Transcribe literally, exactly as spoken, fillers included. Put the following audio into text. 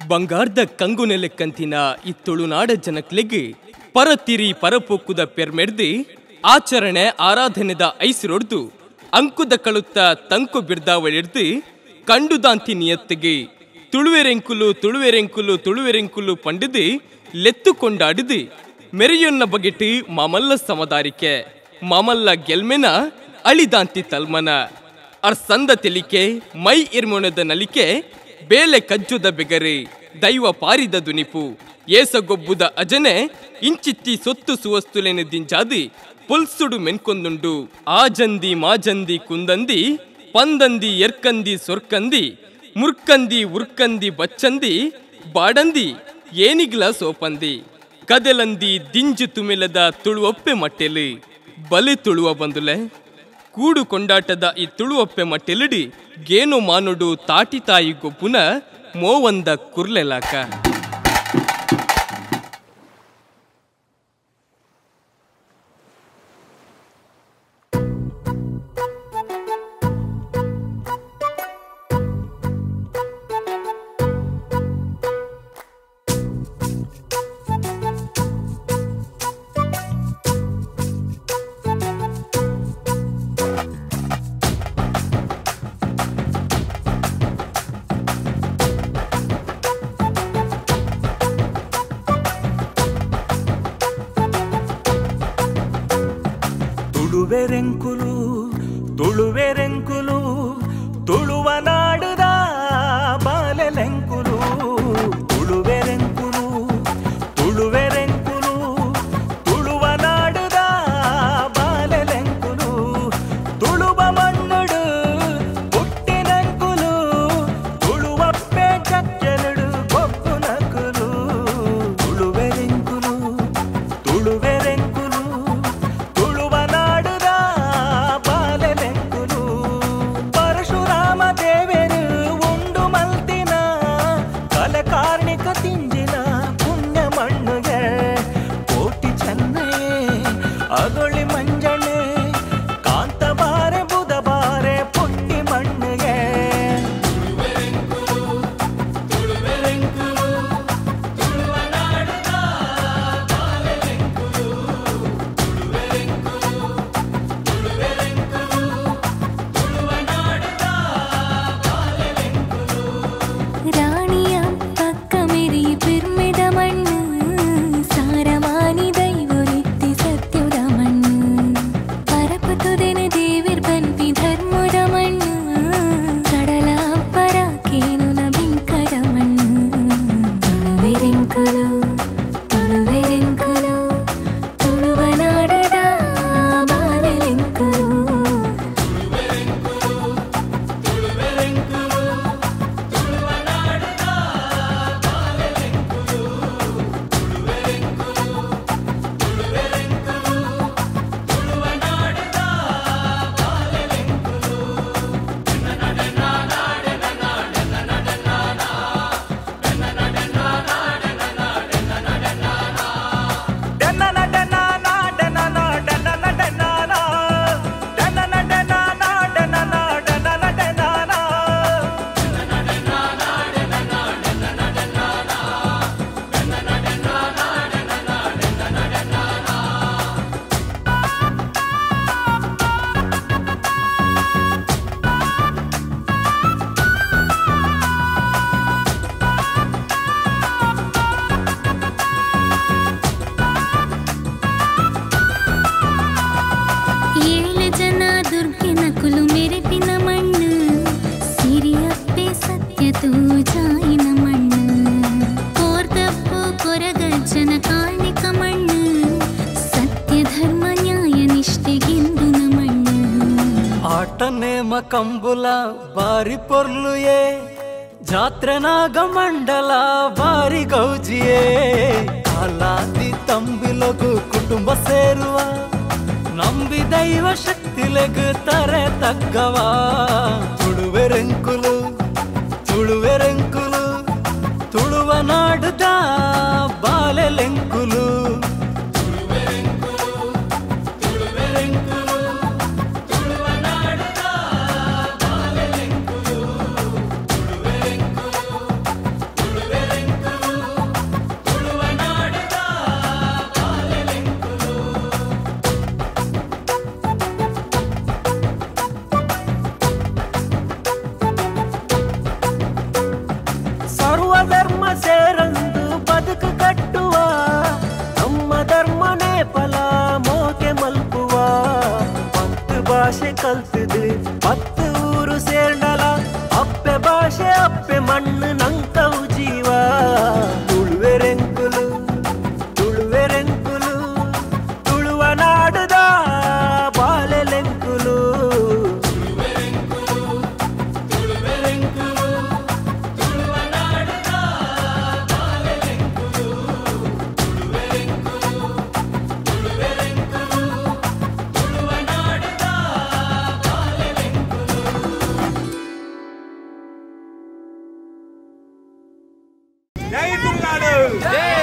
ಬಂಗಾರದ ಕಂಗುನೆಲೆ ಕಂತಿನ ಈ ತುಳುನಾಡ ಜನಕ್ಲೆಗೆ ಪರತಿರಿ ಪರಪೊಕ್ಕುದ ಪೆರ್ಮೆಡ್ದು ಆಚರಣೆ ಆರಾಧನೆದ ಐಸಿರೊಡ್ದು ಅಂಕುದ ಕಳುತ್ತ ತಂಕು ಬಿರ್ದಾವಳಿಡ್ದು ಕಂಡುದಾಂತಿ ನಿಯತ್ತಿಗೆ ತುಳುವೆರೆಂಕುಲು ತುಳುವೆರೆಂಕುಲು ತುಳುವೆರೆಂಕುಲು ಪಂಡಿದು ಲೆತ್ತು ಕೊಂಡಾಡಿದು ಮೆರೆಯೊನ್ನ ಬಗೆಟ್ಟು ಮಾಮಲ್ಲ ಸಮದಾರಿಕೆ ಮಾಮಲ್ಲ ಗೆಲ್ಮೆನ ಅಳಿದಾಂತಿ ತಲ್ಮನ ಅರ್ಸಂದ ತೆಲಿಕೆ ಮೈ ಇರ್ಮೊಣದ ನಲಿಕೆ ಬೇಲೆ ಕಜ್ಜುದ ಬೆಗರೆ ದೈವ ಪಾರಿದ ದುನಿಪು ಏಸಗೊಬ್ಬುದ ಅಜನೆ ಇಂಚಿತ್ತಿ ಸೊತ್ತು ಸುವಸ್ತುಲೆನ ದಿಂಜಾದಿ ಪುಲ್ಸುಡು ಮೆನ್ಕೊಂದುಂಡು ಆಜಂದಿ ಮಾಜಂದಿ ಕುಂದಂದಿ ಪಂದಂದಿ ಎರ್ಕಂದಿ ಸೊರ್ಕಂದಿ ಮುರ್ಕಂದಿ ಉರ್ಕಂದಿ ಬಚ್ಚಂದಿ ಬಾಡಂದಿ ಏನಿಗ್ಲ ಸೋಪಂದಿ ಕದೆಲಂದಿ ದಿಂಜು ತುಮಿಲದ ತುಳುವಪ್ಪೆ ಮಟ್ಟೆಲು ಬಲೆ ತುಳುವ ಬಂದುಲೆ ಕೂಡು ಕೊಂಡಾಟದ ಈ ತುಳುವಪ್ಪೆ ಮಟ್ಟೆಲಿಡಿ ಗೇನು ಮಾನುಡು ತಾಟಿ ತಾಯಿ ಗೊಬ್ಬುನ ಮೋವಂದ ಕುರ್ಲೆಲಾಕ ತುಳುವೆರೆಂಕುಲು ತುಳುವೆರೆಂಕುಲು ತುಳುವ ನಾಡುದ ಬಾಲೆಲೆಂಕುಲು ತುಳುವೆರೆಂಕುಲು ತುಳುವೆರೆಂಕುಲು ತುಳುವ ನಾಡುದ ಬಾಲೆಲೆಂಕುಲು ತುಳುವ ಮಣ್ಣುಡು ಹುಟ್ಟಿನಂಕುಲು ತುಳುವಪ್ಪೆ ಚಕ್ಕೆಲುಡು ಕೊಪ್ಪು ನಕುಲು ತುಳುವೆರೆಂಕುಲು ತುಳುವೆರೆಂಕುಲು ಅದೊಳಿ ಮಂಜಣೆ ಕಾಂತಬಾರೆ ಬುಧಬಾರೆ ಪುಟ್ಟಿ ಮಣ್ಣಿಗೆ ರಾಣಿಯ ಪಕ್ಕ ಮೇರಿ ಪಿರ್ಮಿದ ಮಣ್ಣು ಸಾರವಾನಿ ದೈವರಿತ್ತಿ ಸತ್ಯುದ ಮಣ್ಣು ಪರಪುತುದೆನೆ ದೇವಿರ್ ಬಂತಿ ಧರ್ಮದ ಮಣ್ಣು ಕಡಲ ಅಪ್ಪರ ಕೇನುನ ಬಿಂಕದ ಮಣ್ಣು ತುಳುವೆರೆಂಕುಲು ತುಳುವೆರೆಂಕುಲು ತುಳುವ ನಾಡದ ಬಾಲೆಲೆಂಕುಲು ಕಂಬುಲ ಬಾರಿ ಪೊರ್ಲುಯೇ ಜಾತ್ರೆನಾಗ ಮಂಡಲ ಬಾರಿ ಗೌಜಿಯೇ ಕಾಲಾದಿ ತಂಬಿಲಗು ಕುಟುಂಬ ಸೇರುವ ನಂಬಿ ದೈವ ಶಕ್ತಿಲೆಗು ತರೆ ತಗ್ಗವ ತುಳುವೆರೆಂಕುಲು ತುಳುವೆರೆಂಕುಲು ತುಳುವ ನಾಡುದ ಬಾಲೆಲೆಂಕುಲು ತುಳುವೆರೆಂಕುಲು జై తులునాడు జై